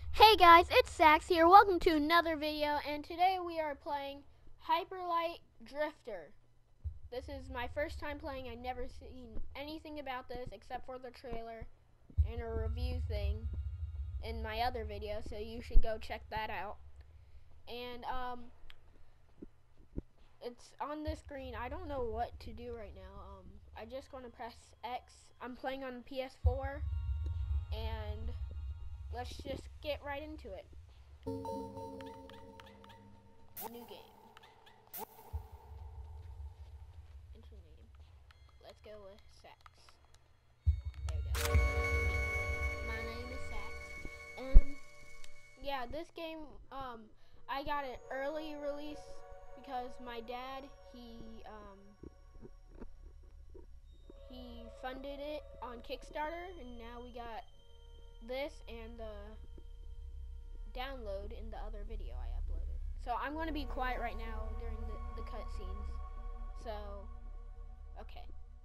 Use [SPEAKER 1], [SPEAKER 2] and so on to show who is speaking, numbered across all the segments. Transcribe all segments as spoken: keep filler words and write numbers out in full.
[SPEAKER 1] Hey guys, it's Sax here. Welcome to another video, and today we are playing Hyperlight Drifter. This is my first time playing. I've never seen anything about this except for the trailer and a review thing in my other video, so you should go check that out. And um it's on the screen. I don't know what to do right now. Um I just want to press X. I'm playing on P S four, and let's just get right into it. New game. Enter name. Let's go with Sax. There we go. My name is Sax. Um, yeah, this game, um, I got it early release because my dad, he, um, he funded it on Kickstarter, and now we got this and the download in the other video I uploaded. So I'm going to be quiet right now during the, the cutscenes. So, okay.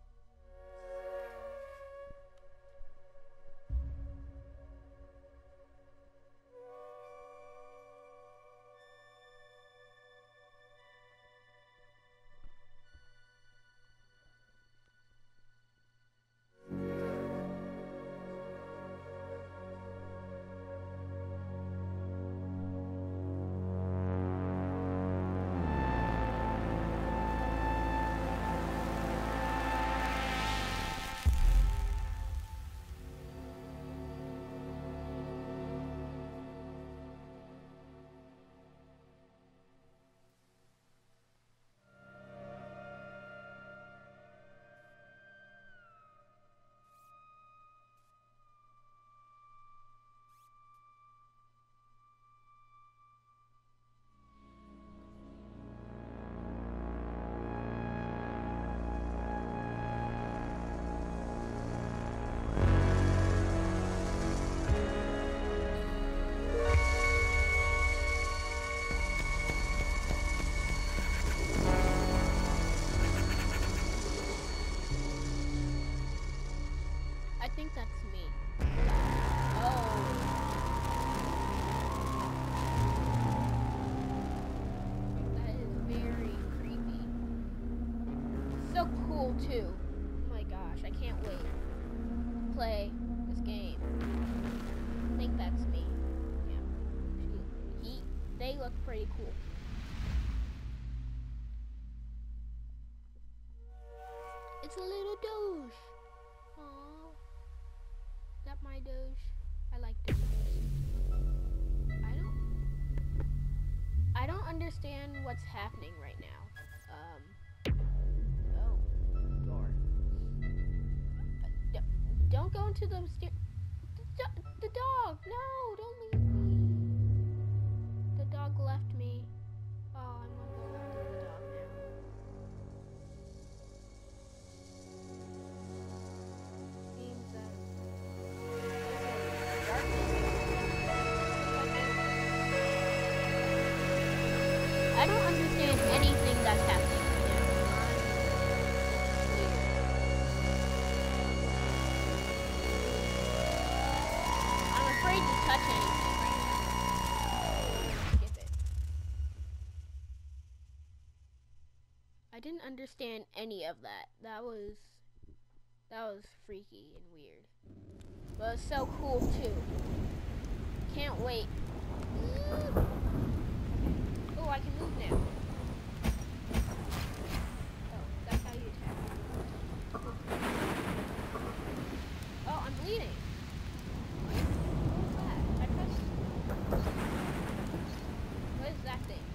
[SPEAKER 1] I think that's me. Oh. That is very creepy. So cool too. Oh my gosh, I can't wait to play this game. I think that's me. Yeah. He, they look pretty cool. It's a little Doge. Aww. Is that my Doge? I like Doge. I don't I don't understand what's happening right now. Um Oh, door. Uh, d don't go into the stair. The, the dog! No, don't leave me. The dog left me. Oh, I'm gonna go after the dog now. Seems that I don't understand anything that's happening right now. I'm afraid to touch anything right now. Skip it. I didn't understand any of that. That was that was freaky and weird. But it's so cool too. Can't wait. Oh, I can move now. Oh, that's how you attack. Oh, I'm bleeding. What was that? I pressed. What is that thing?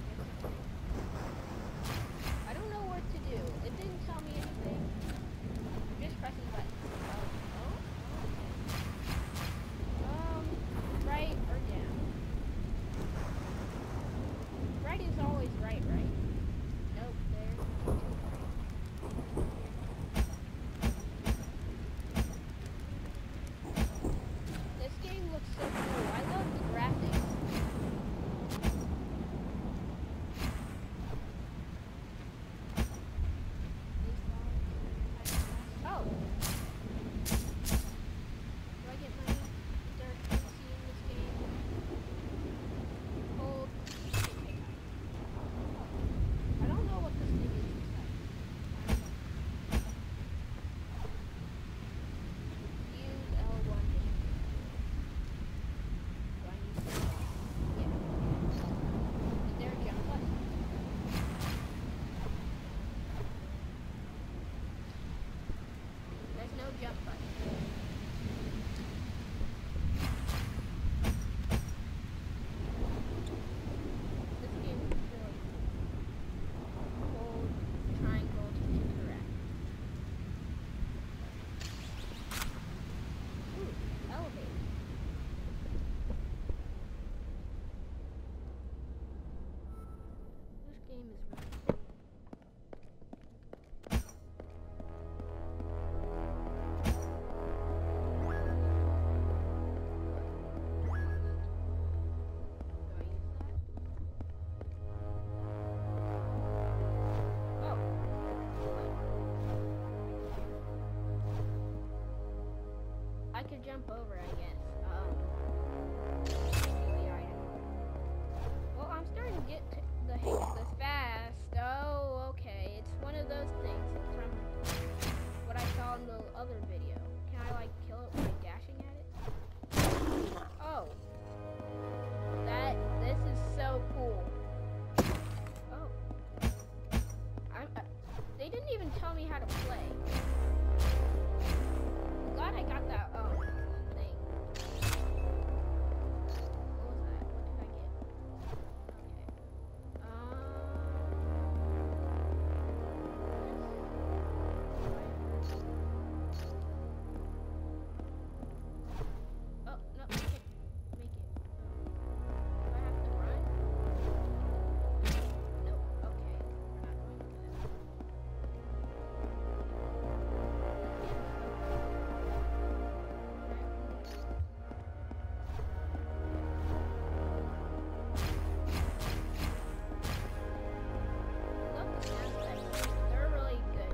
[SPEAKER 1] I don't know what to do. It didn't tell me anything. I'm just pressing buttons. Oh, oh, okay. Um, right or down? jump over, I guess. Um, the item. Well, I'm starting to get to the hang of this fast. Oh, okay. It's one of those things from what I saw in the other video. Can I, like, kill it by dashing at it? Oh. That, this is so cool. Oh. I'm, uh, they didn't even tell me how to play. I'm glad I got that, um, thing. What was that? What did I get? Okay. Um... Oh, no, I can't make it. Do I have to run? Nope, okay. We're not going to that. I love the sound effects. They're really good.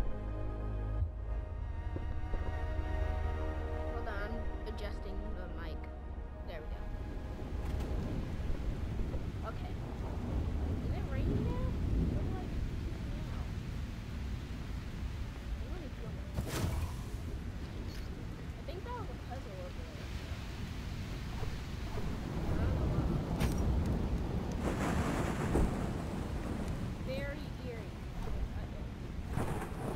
[SPEAKER 1] Hold on, I'm adjusting the mic. There we go. Okay. Is it raining now? What do I do now? I want to jump. I think that was a puzzle over there. I don't know what. Very eerie. Uh-oh.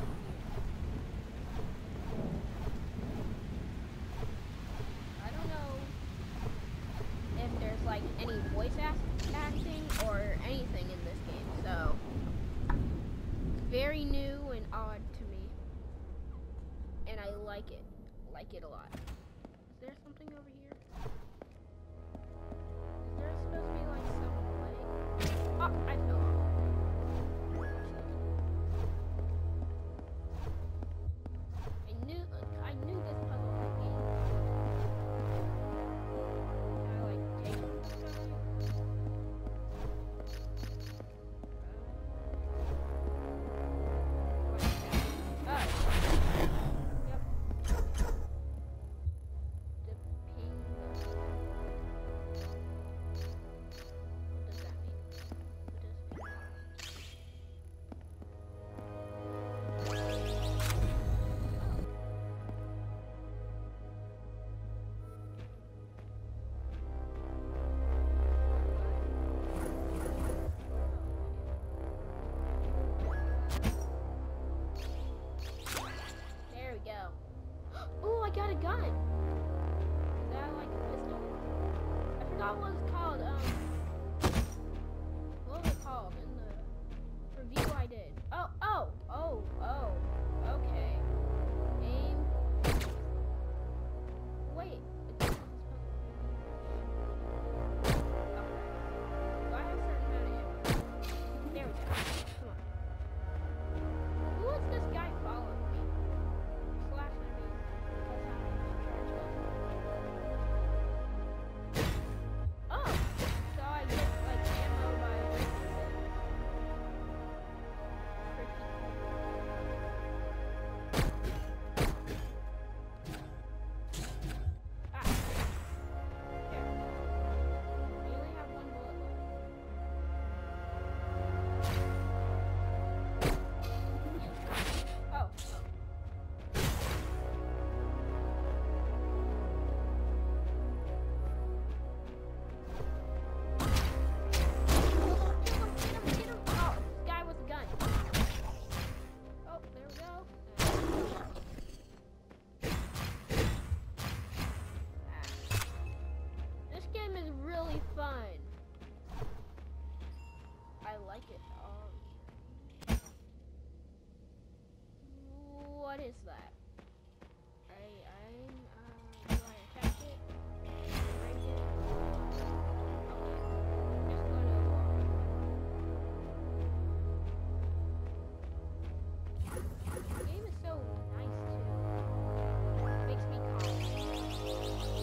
[SPEAKER 1] I don't know if there's like any voice act- acting or anything in this game, so it's very new and odd to me, and I like it, like it a lot. Is there something over here? Is there supposed to be like some way? Oh, I fell off. I knew, I knew this puzzle would be. Can I like take it this time? Uh, like that. Oh. Yep. The ping. What does that mean? What does ping? There we go. Oh, I got a gun. Is that like a pistol? I forgot what it's called. Um, what was it called in the review I did? Oh, oh, oh, oh. Okay. Aim. Wait. It's not this puzzle. Okay. Do I have a certain amount of ammo? There we go. Come on. Who is this guy following me? Slash at me. That's how much charge left. Oh! So I get like ammo by breaking things. Pretty cool. Ah. There. I only have one bullet left. Oh. Get him, get him, get him. Oh, this guy with a gun. Oh, there we go. Ah. This game is really fun. I like it. Um, what is that? I, I'm, uh, do I attack it? Break it? Okay. Just gonna walk. The game is so nice too. Makes me calm.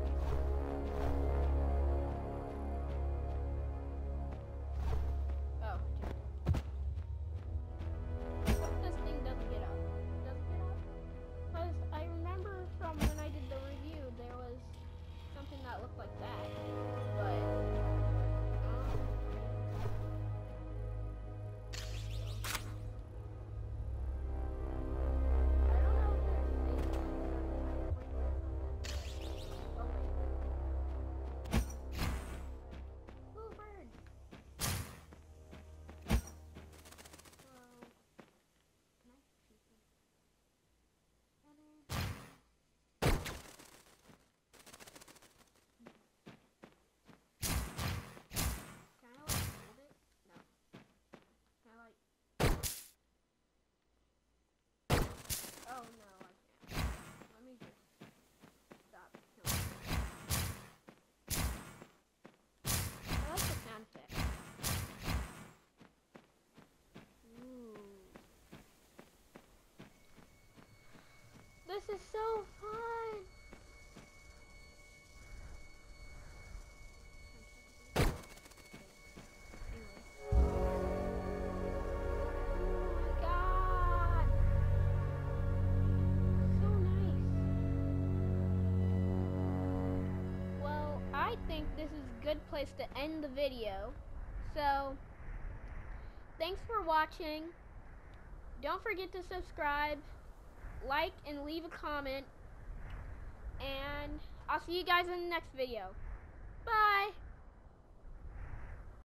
[SPEAKER 1] Oh. is so fun. God. So nice. Well, I think this is a good place to end the video. So, thanks for watching. Don't forget to subscribe, like, and leave a comment. And I'll see you guys in the next video. Bye!